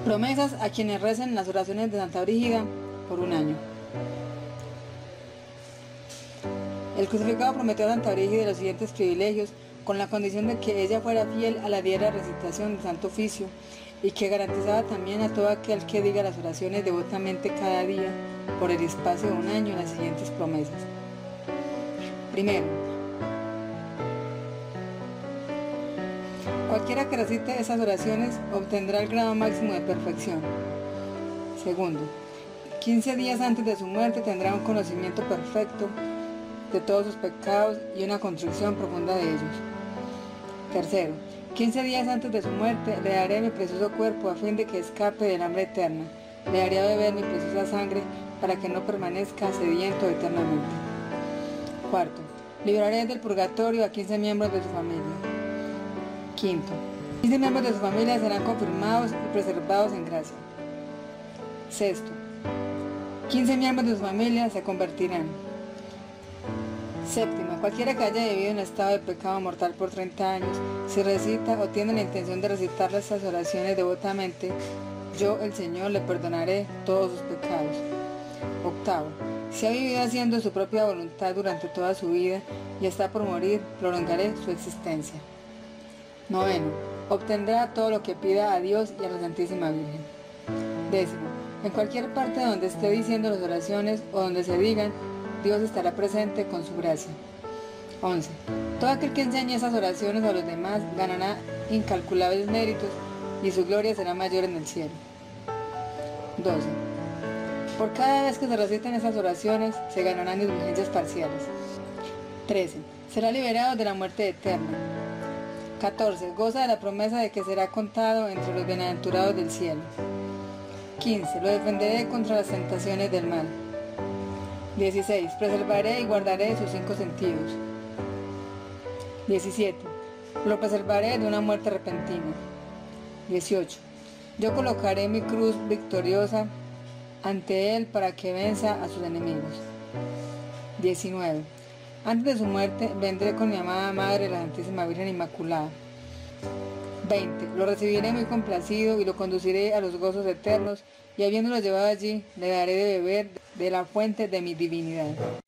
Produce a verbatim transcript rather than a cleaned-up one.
Promesas a quienes recen las oraciones de Santa Brígida por un año. El crucificado prometió a Santa Brígida los siguientes privilegios, con la condición de que ella fuera fiel a la diaria recitación del Santo Oficio y que garantizaba también a todo aquel que diga las oraciones devotamente cada día por el espacio de un año las siguientes promesas. Primero, cualquiera que recite esas oraciones obtendrá el grado máximo de perfección. Segundo, quince días antes de su muerte tendrá un conocimiento perfecto de todos sus pecados y una contrición profunda de ellos. Tercero, quince días antes de su muerte le daré mi precioso cuerpo a fin de que escape del hambre eterna. Le daré a beber mi preciosa sangre para que no permanezca sediento eternamente. Cuarto, libraré del purgatorio a quince miembros de su familia. Quinto, quince miembros de su familia serán confirmados y preservados en gracia. Sexto, quince miembros de su familia se convertirán. Séptimo, cualquiera que haya vivido en estado de pecado mortal por treinta años, si recita o tiene la intención de recitar estas oraciones devotamente, yo, el Señor, le perdonaré todos sus pecados. Octavo, si ha vivido haciendo su propia voluntad durante toda su vida y está por morir, prolongaré su existencia. Noveno, obtendrá todo lo que pida a Dios y a la Santísima Virgen. Décimo, en cualquier parte donde esté diciendo las oraciones o donde se digan, Dios estará presente con su gracia. Once. Todo aquel que enseñe esas oraciones a los demás ganará incalculables méritos y su gloria será mayor en el cielo. doce. Por cada vez que se reciten esas oraciones se ganarán indulgencias parciales. trece. Será liberado de la muerte eterna. catorce. Goza de la promesa de que será contado entre los bienaventurados del cielo. quince. Lo defenderé contra las tentaciones del mal. dieciséis. Preservaré y guardaré sus cinco sentidos. diecisiete. Lo preservaré de una muerte repentina. dieciocho. Yo colocaré mi cruz victoriosa ante él para que venza a sus enemigos. diecinueve. Antes de su muerte vendré con mi amada Madre, la Santísima Virgen Inmaculada. veinte. Lo recibiré muy complacido y lo conduciré a los gozos eternos, y habiéndolo llevado allí, le daré de beber de la fuente de mi divinidad.